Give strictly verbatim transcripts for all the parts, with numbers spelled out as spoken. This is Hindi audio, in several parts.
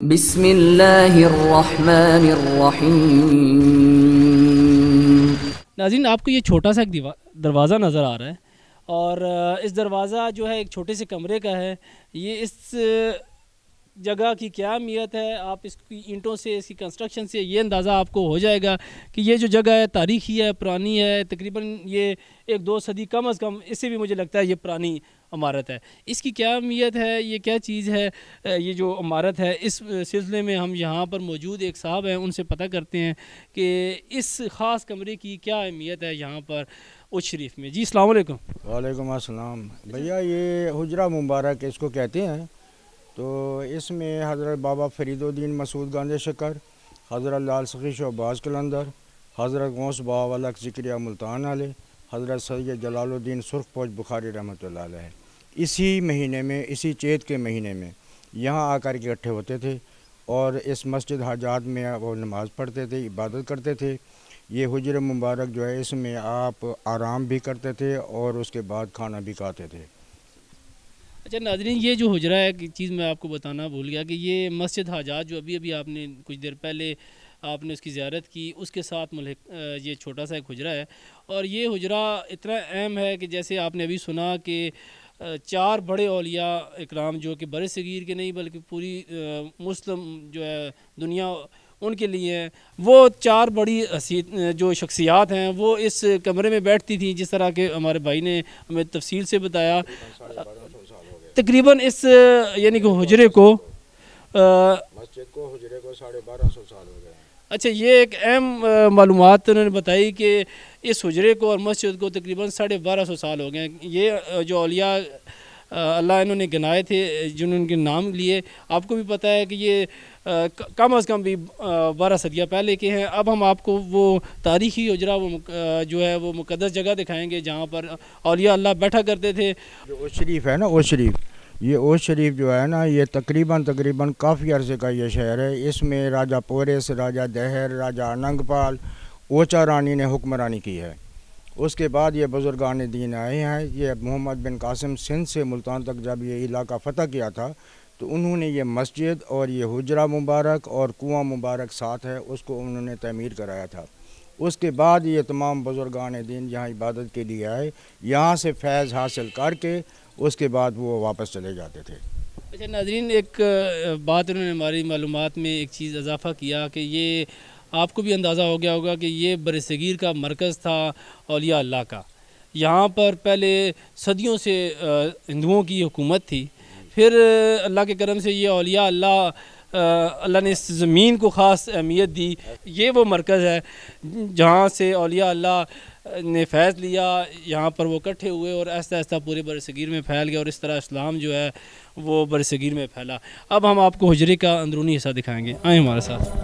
बिस्मिल्लाहिर्रहमानिर्रहीम। नाज़रीन, आपको ये छोटा सा एक दरवाज़ा नज़र आ रहा है और इस दरवाज़ा जो है एक छोटे से कमरे का है। ये इस जगह की क्या अहमियत है, आप इसकी ईंटों से, इसकी कंस्ट्रक्शन से ये अंदाज़ा आपको हो जाएगा कि ये जो जगह है तारीख़ी है, पुरानी है। तकरीबन ये एक दो सदी कम अज़ कम, इससे भी मुझे लगता है ये पुरानी इमारत है। इसकी क्या अहमियत है, ये क्या चीज़ है, ये जो इमारत है, इस सिलसिले में हम यहाँ पर मौजूद एक साहब हैं, उनसे पता करते हैं कि इस ख़ास कमरे की क्या अहमियत है यहाँ पर उच शरीफ में। जी अस्सलाम वालेकुम। वालेकुम अस्सलाम। भैया ये हुजरा मुबारक इसको कहते हैं। तो इसमें हज़रत बाबा फरीदुद्दीन मसूद गांधी शकर, हज़रत लाल सखी शहबाज कलंदर, हज़रत गौस बावलक ज़िक्रिया मुल्तान आले, हज़रत सैयद जलालुद्दीन सुर्खपोश बुखारी रहमतुल्लाह अलैह इसी महीने में, इसी चैत के महीने में यहाँ आकर इकट्ठे होते थे और इस मस्जिद हाजात में वो नमाज़ पढ़ते थे, इबादत करते थे। ये हुजरा मुबारक जो है, इसमें आप आराम भी करते थे और उसके बाद खाना भी खाते थे। अच्छा नाज़रीन, ये जो हुजरा है कि चीज़ मैं आपको बताना भूल गया कि ये मस्जिद हाजात जो अभी अभी आपने कुछ देर पहले आपने उसकी ज़ियारत की, उसके साथ मुल्हिक ये छोटा सा एक हुजरा है। और ये हुजरा इतना अहम है कि जैसे आपने अभी सुना कि चार बड़े औलिया इकराम जो कि बर सगीर के नहीं बल्कि पूरी मुस्लिम जो है दुनिया उनके लिए हैं, वो चार बड़ी हसीत जो शख्सियात हैं वो इस कमरे में बैठती थी। जिस तरह के हमारे भाई ने हमें तफसील से बताया, तकरीबन इस यानी कि हुजरे को मस्जिद को हुजरे को साढ़े बारह सौ साल हो गए। अच्छा, ये एक अहम मालूमात उन्होंने बताई कि इस हुजरे को और मस्जिद को तकरीबन साढ़े बारह सौ साल हो गए। ये जो औलिया अल्लाह इन्होंने गिनाए थे, जिन्होंने उनके नाम लिए, आपको भी पता है कि ये कम अज़ कम भी बारह सदियाँ पहले के हैं। अब हम आपको वो तारीख़ी हुजरा वो जो है वो मुक़द्दस जगह दिखाएंगे जहाँ पर औलिया अल्लाह बैठा करते थे। जो उच शरीफ है ना, उच शरीफ, ये उच शरीफ जो है ना, ये तकरीबन तकरीबन काफ़ी अरसे का ये शहर है। इसमें राजा पोरेस, राजा दहर, राजा अनंगपाल, ओचा रानी ने हुक्मरानी की है। उसके बाद ये बुज़ुर्गान दीन आए हैं। ये मोहम्मद बिन कासिम सिंध से मुल्तान तक जब ये इलाका फ़तह किया था तो उन्होंने ये मस्जिद और ये हुजरा मुबारक और कुआं मुबारक साथ है, उसको उन्होंने तमीर कराया था। उसके बाद ये तमाम बुज़ुर्गान दीन यहाँ इबादत के लिए आए, यहाँ से फैज़ हासिल करके उसके बाद वो वापस चले जाते थे। अच्छा नाज़रीन, एक बात उन्होंने हमारी मालूमात में एक चीज़ इजाफ़ा किया कि ये आपको भी अंदाज़ा हो गया होगा कि ये बरसगीर का मरकज़ था औलिया अल्लाह का। यहाँ पर पहले सदियों से हिंदुओं की हुकूमत थी, फिर अल्लाह के करम से ये औलिया अल्लाह अल्लाह ने इस ज़मीन को ख़ास अहमियत दी। ये वो मरकज़ है जहाँ से औलिया अल्लाह ने फैज़ लिया, यहाँ पर वो इकट्ठे हुए और आहिस्ता आहिस्ता पूरे बरसगीर में फैल गया और इस तरह इस्लाम जो है वो बरसगीर में फैला। अब हम आपको हुजरे का अंदरूनी हिस्सा दिखाएँगे, आए हमारे साथ।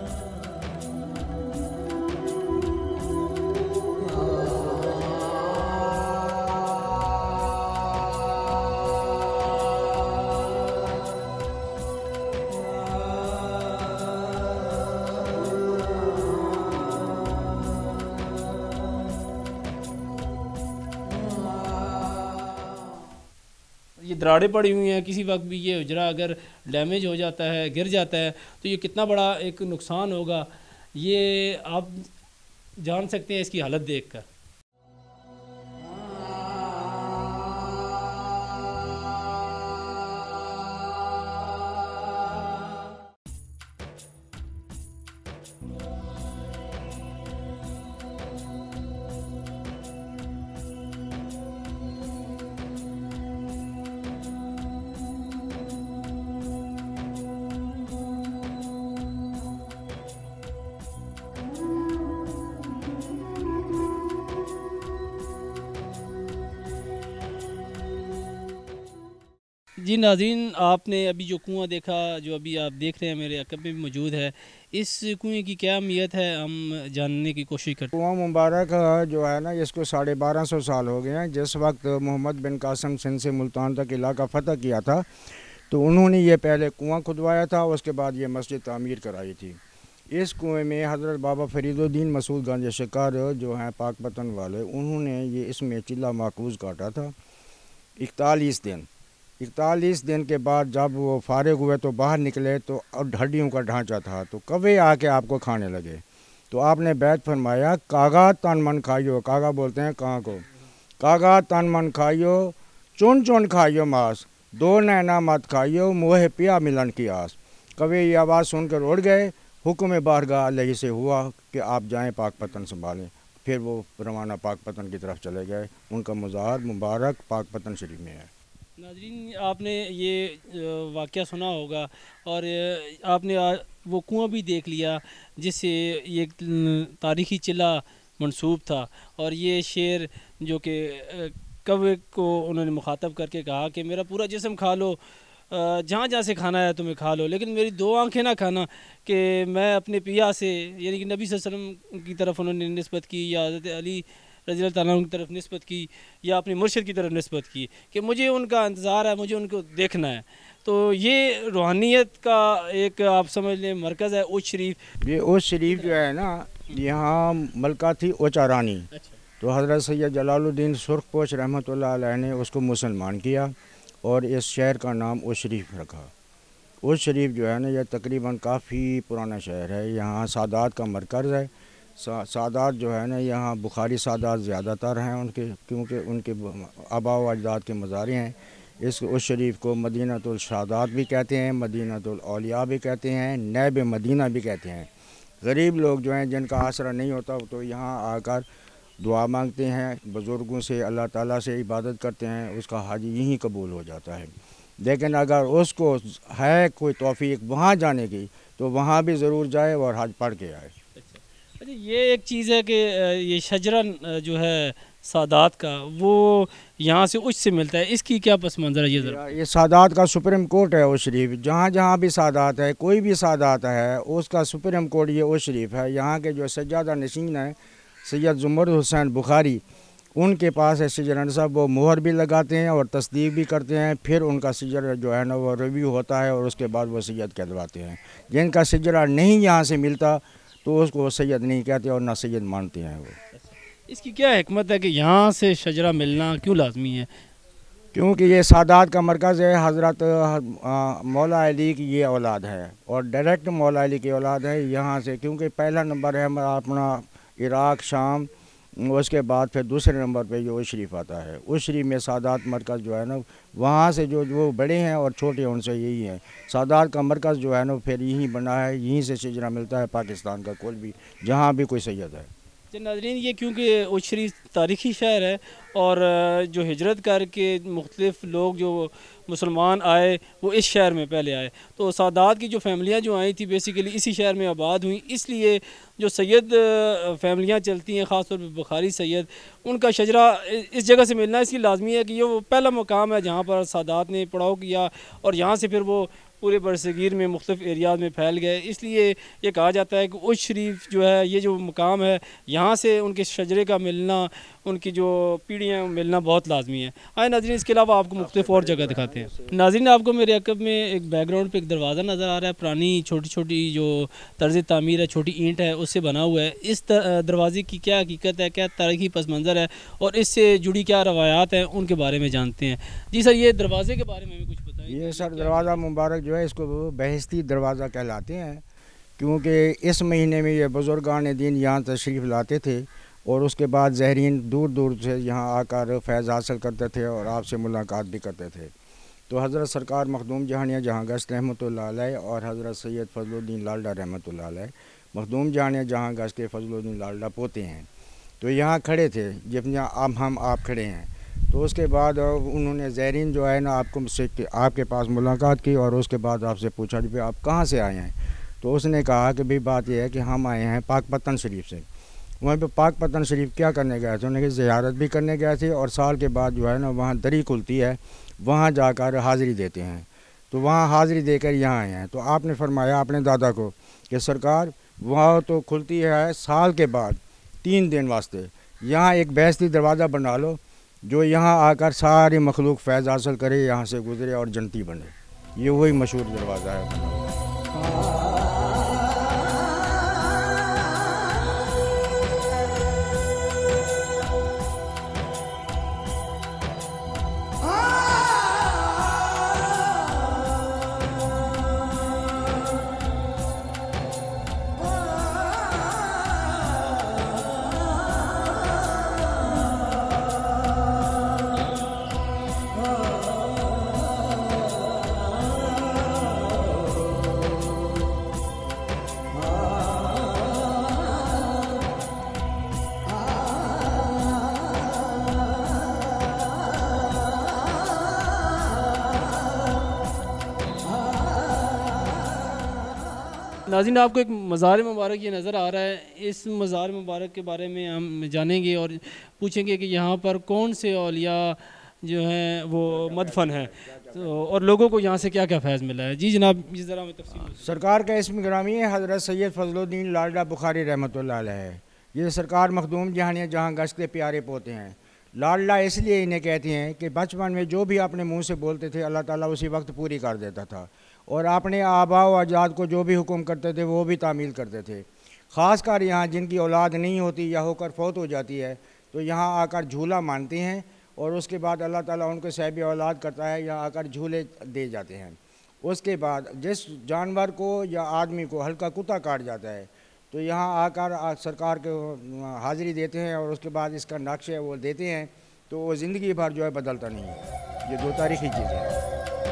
ये दरारें पड़ी हुई हैं, किसी वक्त भी ये हुजरा अगर डैमेज हो जाता है, गिर जाता है तो ये कितना बड़ा एक नुकसान होगा, ये आप जान सकते हैं इसकी हालत देखकर। जी नाज़रीन, आपने अभी जो कुआं देखा, जो अभी आप देख रहे हैं मेरे अकब में भी मौजूद है, इस कुएं की क्या अहमियत है हम जानने की कोशिश करते हैं। कुआं मुबारक जो है ना, इसको साढ़े बारह सौ साल हो गए हैं। जिस वक्त मोहम्मद बिन कासिम सिंध से मुल्तान तक इलाका फ़तह किया था तो उन्होंने ये पहले कुआं खुदवाया था, उसके बाद ये मस्जिद तामीर कराई थी। इस कुएं में हज़रत बाबा फरीदुद्दीन मसूद गांधी शकर जो हैं पाकपतन वाले, उन्होंने ये इसमें चिल्ला माकूज़ काटा था इकतालीस दिन। इकतालीस दिन के बाद जब वो फारिग हुए तो बाहर निकले तो अब हड्डियों का ढांचा था, तो कौवे आके आपको खाने लगे। तो आपने बैत फरमाया, कागा तन मन खाइयो, कागा बोलते हैं कां को, कागा तन मन खाइयो, चुन चुन खाइयो मांस, दो नैना मत खाइयो, मोहे पिया मिलन की आस। कौवे ये आवाज़ सुनकर उड़ गए। हुक्म बारगाह अल्लाह से हुआ कि आप जाएं पाक पतन संभालें। फिर वो रवाना पाक पतन की तरफ चले गए। उनका मज़ार मुबारक पाक पतन शरीफ में है। नाज़रीन, आपने ये वाक़या सुना होगा और आपने वो कुआं भी देख लिया जिससे ये तारीख़ी चिल्ला मंसूब था। और ये शेर जो कि कौवे को उन्होंने मुखातब करके कहा कि मेरा पूरा जिस्म खा लो, जहाँ जहाँ से खाना है तुम्हें खा लो, लेकिन मेरी दो आंखें ना खाना, कि मैं अपने पिया से यानी कि नबी सल्लल्लाहु अलैहि वसल्लम की तरफ उन्होंने निस्बत की या हज़रत अली रज़ी अल्लाह तआला अन्हु की तरफ निस्बत की या अपने मुर्शिद की तरफ निस्बत की कि मुझे उनका इंतज़ार है, मुझे उनको देखना है। तो ये रूहानियत का एक आप समझ लें मरकज़ है उच शरीफ। ये उच शरीफ जो है ना, यहाँ मलका थी ओचा रानी। अच्छा। तो हज़रत सैयद जलालुद्दीन सुर्खपोश रहमतुल्लाह अलैह ने उसको मुसलमान किया और इस शहर का नाम उच शरीफ रखा। उच शरीफ जो है ना, यह तकरीबन काफ़ी पुराना शहर है। यहाँ सादात का मरकज़ है। सा, सादात जो है ना, यहाँ बुखारी सादात ज़्यादातर हैं उनके, क्योंकि उनके आबा व अजदाद के मज़ारे हैं। इस उस शरीफ को मदीनतुल सादात भी कहते हैं, मदीनतुल औलिया भी कहते हैं, नैब मदीना भी कहते हैं। गरीब लोग जो हैं जिनका आसरा नहीं होता तो यहाँ आकर दुआ मांगते हैं, बुज़ुर्गों से अल्लाह ताला से इबादत करते हैं, उसका हज यहीं कबूल हो जाता है। लेकिन अगर उसको है कोई तौफीक वहाँ जाने की तो वहाँ भी ज़रूर जाए और हज पढ़ के आए। अच्छा, ये एक चीज़ है कि ये शजरन जो है सादात का वो यहाँ से उच से मिलता है, इसकी क्या पस मंज़र है? ये ज़रा ये सादात का सुप्रीम कोर्ट है उच शरीफ। जहाँ जहाँ भी सादात है, कोई भी सादात है, उसका सुप्रीम कोर्ट ये उच शरीफ है। यहाँ के जो सज्जादा नशीन है सैयद जुमर हुसैन बुखारी, उनके पास है सिजरन साहब, वो मोहर भी लगाते हैं और तस्दीक भी करते हैं। फिर उनका सिजर जो है ना वो रिव्यू होता है और उसके बाद वो सैयद कहलवाते हैं। जिनका सिजरा नहीं यहाँ से मिलता तो उसको सैयद नहीं कहते और ना सैयद मानते हैं वो। इसकी क्या हिकमत है कि यहाँ से शजरा मिलना क्यों लाजमी है? क्योंकि ये सादात का मरकज़ है। हज़रत मौला अली की ये औलाद है और डायरेक्ट मौला अली की औलाद है यहाँ से, क्योंकि पहला नंबर है अपना इराक़ शाम, उसके बाद फिर दूसरे नंबर पे ये उच शरीफ आता है। उच शरीफ में सादात मरकज़ जो है ना, वहाँ से जो जो बड़े हैं और छोटे उनसे यही हैं। सादात का मरकज़ जो है ना फिर यहीं बना है, यहीं से शजरा मिलता है पाकिस्तान का कोई भी, जहाँ भी कोई सैयद है। नाज़रीन, ये क्योंकि उच शरीफ तारीख़ी शहर है और जो हिजरत करके मुख्तलिफ़ लोग जो मुसलमान आए वो इस शहर में पहले आए, तो सादात की जो फैमिलियाँ जो आई थी बेसिकली इसी शहर में आबाद हुई। इसलिए जो सैयद फैमिलियाँ चलती हैं, ख़ास तौर पर बुखारी सैयद, उनका शजरा इस जगह से मिलना इसलिए लाजमी है कि ये वो पहला मकाम है जहाँ पर सादात ने पड़ाव किया और यहाँ से फिर वो पूरे बरसगीर में मुख्तलिफ़ एरियाज़ में फैल गए। इसलिए ये कहा जाता है कि उच शरीफ जो है ये जो मकाम है, यहाँ से उनके शजरे का मिलना, उनकी जो पीढ़ियाँ मिलना बहुत लाजमी है। आए नाज़रीन, इसके अलावा आपको मुख्तलिफ और जगह दिखाते हैं। नाज़रीन, आपको मेरे अकब में एक बैकग्राउंड पे एक दरवाज़ा नज़र आ रहा है। पुरानी छोटी छोटी जो तर्ज़ तामीर है, छोटी ईंट है, उससे बना हुआ है। इस दरवाज़े की क्या हकीकत है, क्या तारीख़ी पस मंज़र है और इससे जुड़ी क्या रवायात हैं, उनके बारे में जानते हैं। जी सर, ये दरवाज़े के बारे में भी कुछ बताइए। ये सर दरवाज़ा मुबारक जो है इसको बहस्ती दरवाज़ा कहलाते हैं, क्योंकि इस महीने में ये बुज़ुर्गान दीन यहाँ तशरीफ़ लाते थे और उसके बाद ज़हरीन दूर दूर से यहाँ आकर फैज़ हासिल करते थे और आपसे मुलाकात भी करते थे। तो हज़रत सरकार मखदूम जहानिया जहाँ गश्त रहमतुल्लाह अलैह और हज़रत सैयद फजलुद्दीन लालडा रहमतुल्लाह अलैह, मखदूम जहानिया जहाँ गश्त के फजलुद्दीन लालडा पोते हैं, तो यहाँ खड़े थे जितने आप हम आप खड़े हैं। तो उसके बाद उन्होंने ज़हरीन जो है ना आपको से आपके पास मुलाकात की और उसके बाद आपसे पूछा कि आप कहाँ से आए हैं। तो उसने कहा कि भाई बात यह है कि हम आए हैं पाक पतन शरीफ से। वहाँ पे पाक पतन शरीफ क्या करने गए थे? उन्होंने ज़ियारत भी करने गए थे और साल के बाद जो है ना वहाँ दरी खुलती है, वहाँ जाकर हाज़िरी देते हैं। तो वहाँ हाज़िरी देकर यहाँ आए हैं। तो आपने फरमाया अपने दादा को कि सरकार वहाँ तो खुलती है साल के बाद तीन दिन वास्ते, यहाँ एक बेहस्ती दरवाज़ा बना लो जो यहाँ आकर सारी मखलूक फैज़ हासिल करे, यहाँ से गुज़रे और जन्नती बने। ये वही मशहूर दरवाज़ा है। नाज़रीन, आपको एक मज़ार मुबारक ये नज़र आ रहा है। इस मज़ार मुबारक के बारे में हम जानेंगे और पूछेंगे कि यहाँ पर कौन से औलिया जो हैं वो मदफन है, तो और लोगों को यहाँ से क्या क्या फैज़ मिला है। जी जनाब, ये ज़रा हमें तफसील। सरकार का इसम ग्रामी है हज़रत सैयद फजलुद्दीन लाडा बुखारी रहमतुल्लाह अलैह है। ये सरकार मखदूम जहानिया जहाँ गश्त के प्यारे पोते हैं। लाडला इसलिए इन्हें कहते हैं कि बचपन में जो भी अपने मुंह से बोलते थे अल्लाह ताला उसी वक्त पूरी कर देता था, और अपने आबा व अजदाद को जो भी हुक्म करते थे वो भी तामील करते थे। ख़ास कर यहाँ जिनकी औलाद नहीं होती या होकर फौत हो जाती है तो यहाँ आकर झूला मानते हैं, और उसके बाद अल्लाह ताला उनको साहिब औलाद करता है, यहाँ आकर झूले दे जाते हैं। उसके बाद जिस जानवर को या आदमी को हल्का कुत्ता काट जाता है तो यहाँ आकर सरकार को हाज़िरी देते हैं, और उसके बाद इसका नक्श है वो देते हैं, तो वो ज़िंदगी भर जो है बदलता नहीं है। ये दो तारीख़ी चीज़ें हैं।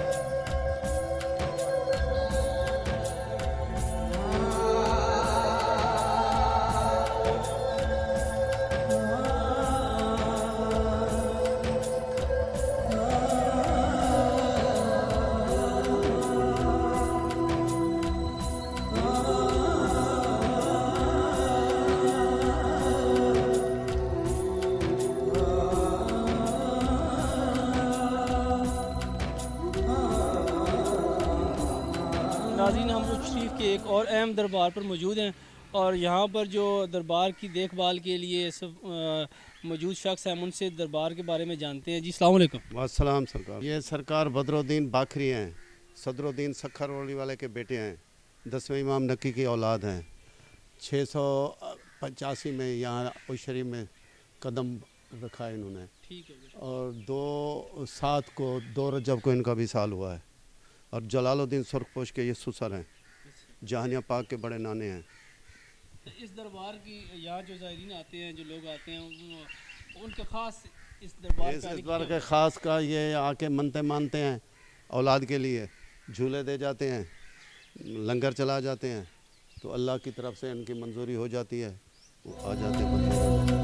नाज़रीन, हम उच शरीफ के एक और अहम दरबार पर मौजूद हैं, और यहाँ पर जो दरबार की देखभाल के लिए सब मौजूद शख्स हैं, हम उनसे दरबार के बारे में जानते हैं। जी अस्सलाम वालेकुम। वालेकुम सरकार। ये सरकार बदरुद्दीन बाखरी हैं, सदरुद्दीन सखरवली वाले के बेटे हैं, दसवें इमाम नकी की औलाद हैं। छः सौ पचासी में यहाँ उच शरीफ में कदम रखा है इन्होंने, ठीक है। और दो सात को दो रजब को इनका विसाल हुआ है। और जलालुद्दीन सुर्खपोश के ये ससुर हैं, जहानिया पाक के बड़े नाने हैं। इस दरबार की यहाँ जो ज़ायरीन आते हैं, जो लोग आते हैं, उन, उनके ख़ास इस दरबार इस दरबार के ख़ास का ये आके मनते मानते हैं औलाद के लिए, झूले दे जाते हैं, लंगर चला जाते हैं, तो अल्लाह की तरफ से इनकी मंजूरी हो जाती है, वो आ जाते हैं।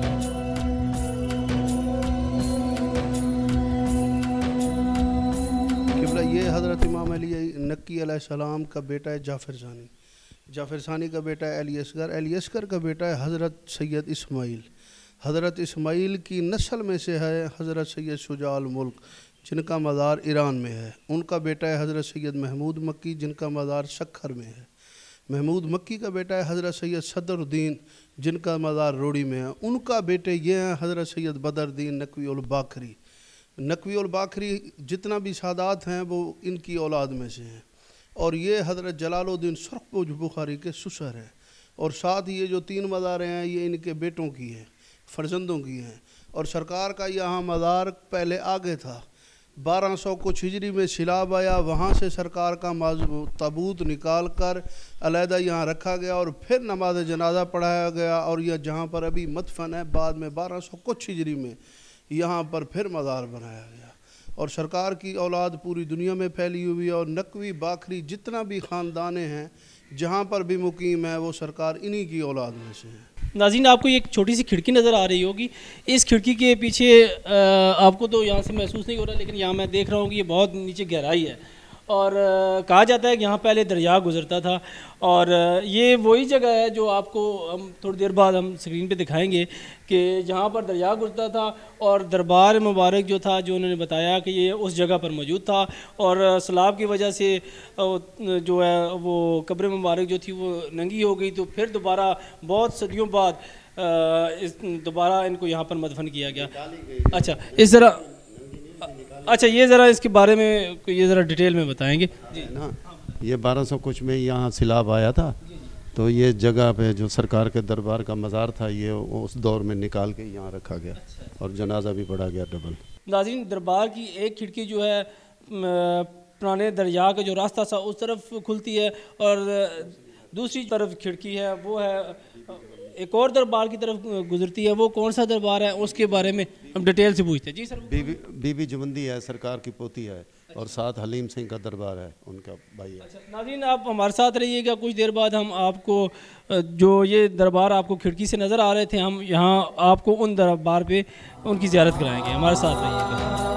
ये हज़रत इमाम अली नक्की अलैहिस्सलाम का बेटा है जाफ़र सानी, जाफ़र सानी का बेटा है अली असगर, अली असगर का बेटा है हज़रत सैयद इस्माइल, हज़रत इस्माइल की नस्ल में से है हज़रत सैयद शुजाअल मुल्क, जिनका मज़ार ईरान में है। उनका बेटा है हज़रत सैयद महमूद मक्की, जिनका मज़ार शक्खर में है। महमूद मक्की का बेटा है हज़रत सैयद सदरुद्दीन, जिनका मज़ार रोड़ी में है। उनका बेटे ये हैं हज़रत सैयद बदरुद्दीन नकवी उल बाखरी। नकवी उल बाखरी जितना भी सादात हैं वो इनकी औलाद में से हैं, और ये हज़रत जलालुद्दीन सुर्खपोश बुखारी के ससुर हैं। और साथ ये जो तीन मज़ारें हैं ये इनके बेटों की हैं, फ़र्जंदों की हैं। और सरकार का यहाँ मज़ार पहले आगे था, बारह सौ कुछ हिजरी में सिलाब आया, वहाँ से सरकार का ताबूत निकाल कर अलहदा यहाँ रखा गया, और फिर नमाज जनाजा पढ़ाया गया। और यह जहाँ पर अभी मदफन है, बाद में बारह सौ कुछ हिजरी में यहाँ पर फिर मज़ार बनाया गया। और सरकार की औलाद पूरी दुनिया में फैली हुई है, और नकवी बाखरी जितना भी ख़ानदाने हैं जहाँ पर भी मुकीम है वो सरकार इन्हीं की औलाद में से है। नाज़रीन, आपको एक छोटी सी खिड़की नज़र आ रही होगी। इस खिड़की के पीछे आपको तो यहाँ से महसूस नहीं हो रहा, लेकिन यहाँ मैं देख रहा हूँ कि ये बहुत नीचे गहराई है, और कहा जाता है कि यहाँ पहले दरिया गुज़रता था। और ये वही जगह है जो आपको हम थोड़ी देर बाद हम स्क्रीन पे दिखाएंगे कि जहाँ पर दरिया गुज़रता था, और दरबार मुबारक जो था, जो उन्होंने बताया कि ये उस जगह पर मौजूद था, और सैलाब की वजह से जो है वो कब्र मुबारक जो थी वो नंगी हो गई। तो फिर दोबारा बहुत सदियों बाद इस दोबारा इनको यहाँ पर मदफन किया गया। अच्छा, इस तरह अच्छा ये ज़रा इसके बारे में ये ज़रा डिटेल में बताएंगे जी ना। ये बारह सौ कुछ में यहाँ सिलाब आया था, तो ये जगह पे जो सरकार के दरबार का मज़ार था ये उस दौर में निकाल के यहाँ रखा गया, और जनाजा भी पढ़ा गया डबल। नाज़रीन, दरबार की एक खिड़की जो है पुराने दरिया का जो रास्ता था उस तरफ खुलती है, और दूसरी तरफ खिड़की है वो है एक और दरबार की तरफ गुजरती है। वो कौन सा दरबार है उसके बारे में हम डिटेल से पूछते हैं। जी सर। बीबी बीबी जुमंदी है, सरकार की पोती है। अच्छा। और साथ हलीम सिंह का दरबार है, उनका भाई है। अच्छा नाज़रीन, आप हमारे साथ रहिएगा, कुछ देर बाद हम आपको जो ये दरबार आपको खिड़की से नज़र आ रहे थे, हम यहाँ आपको उन दरबार पे उनकी ज़ियारत कराएँगे। हमारे साथ रहिएगा।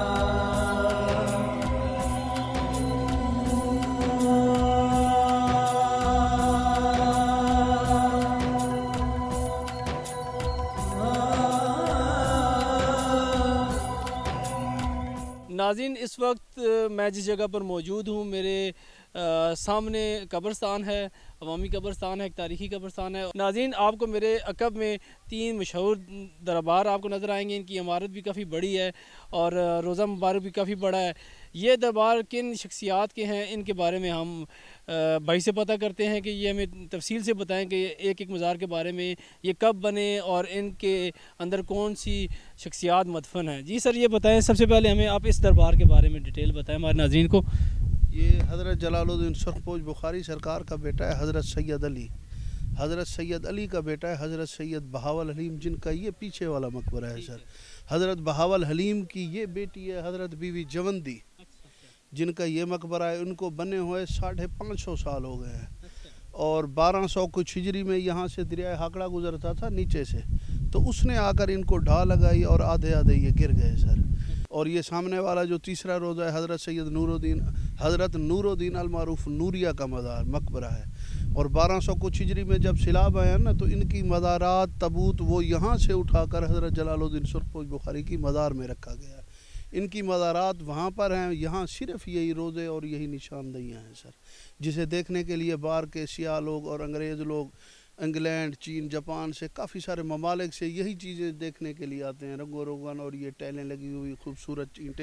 नाज़रीन, इस वक्त मैं जिस जगह पर मौजूद हूँ, मेरे आ, सामने कब्रस्तान है, अवामी कब्रस्तान है, एक तारीख़ी कब्रस्तान है। नाज़रीन, आपको मेरे अकब में तीन मशहूर दरबार आपको नज़र आएंगे। इनकी इमारत भी काफ़ी बड़ी है और रोज़ा मुबारक भी काफ़ी बड़ा है। ये दरबार किन शख्सियात के हैं, इनके बारे में हम भाई से पता करते हैं कि ये हमें तफसील से बताएं कि एक एक मज़ार के बारे में, ये कब बने और इनके अंदर कौन सी शख्सियात मदफन हैं। जी सर, ये बताएं, सबसे पहले हमें आप इस दरबार के बारे में डिटेल बताएं हमारे नाज़रीन को। ये हज़रत जलालुद्दीन सुरखपोश बुखारी सरकार का बेटा है हज़रत सैयद अली। हज़रत सैयद अली का बेटा है हज़रत सैयद बहावल हलीम, जिनका ये पीछे वाला मकबरा है सर। हज़रत बहावल हलीम की ये बेटी है हज़रत बीवी जवंदी, जिनका ये मकबरा है। उनको बने हुए साढ़े पाँच सौ साल हो गए हैं और बारह सौ कुछ हिजरी में यहाँ से दरिया हाकड़ा गुजरता था नीचे से, तो उसने आकर इनको ढा लगाई और आधे आधे ये गिर गए सर। और ये सामने वाला जो तीसरा रोज़ा है हज़रत सैयद नूरुद्दीन हज़रत नूरुद्दीन अल मारूफ नूरिया का मज़ार मकबरा है। और बारह सौ कुछ हिजरी में जब सैलाब आया ना, तो इनकी मज़ारात तबूत वो यहाँ से उठाकर हज़रत जलालुद्दीन सुरखपोश बुखारी की मज़ार में रखा गया। इनकी मज़ारात वहाँ पर हैं, यहाँ सिर्फ यही रोज़े और यही निशानदहियाँ हैं सर, जिसे देखने के लिए बाहर के सियाह लोग और अंग्रेज़ लोग इंग्लैंड, चीन, जापान से काफ़ी सारे ममालिक से यही चीज़ें देखने के लिए आते हैं, रंगो रोगन और ये टाइलें लगी हुई खूबसूरत ईंटें।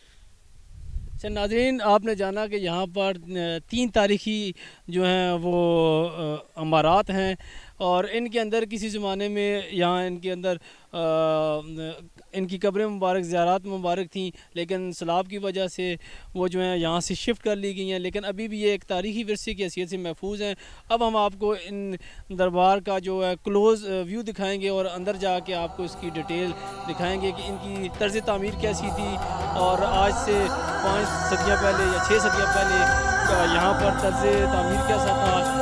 अच्छा नाज़रीन, आपने जाना कि यहाँ पर तीन तारीख़ी जो हैं वो अमारात हैं और इनके अंदर किसी ज़माने में यहाँ इनके अंदर आ, इनकी कब्रें मुबारक ज़ियारत मुबारक थी, लेकिन सैलाब की वजह से वो जो है यहाँ से शिफ्ट कर ली गई हैं, लेकिन अभी भी ये एक तारीख़ी विरसे की हैसियत से महफूज हैं। अब हम आपको इन दरबार का जो है क्लोज़ व्यू दिखाएंगे और अंदर जाके आपको इसकी डिटेल दिखाएंगे कि इनकी तर्ज़ तामीर कैसी थी और आज से पाँच सदियाँ पहले या छः सदियाँ पहले यहाँ पर तर्ज़ तामीर कैसा था